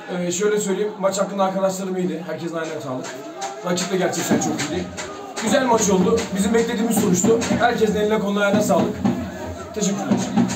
Şöyle söyleyeyim, maç hakkında arkadaşlarım iyiydi. Herkesin ayağına sağlık. Rakip de gerçekten çok iyiydi. Güzel maç oldu. Bizim beklediğimiz sonuçtu. Herkesin eline koluna ayağına sağlık. Teşekkürler.